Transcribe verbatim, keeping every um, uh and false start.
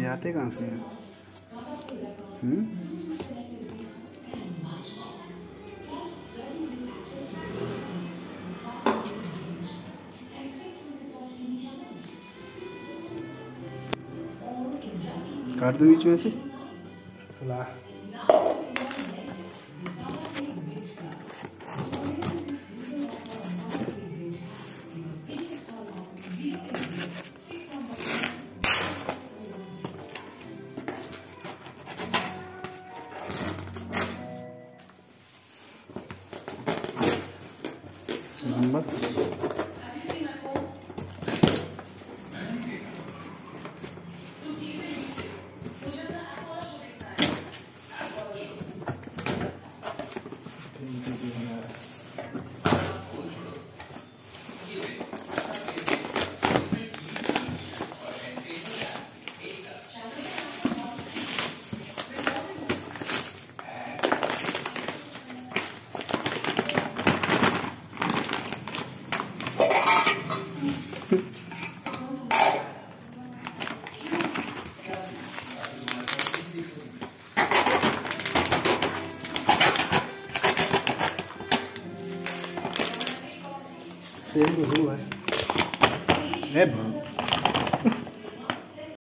आते कहाँ से हैं? हम्म काट दो बीच में से। ला बस सेम तो हुआ है।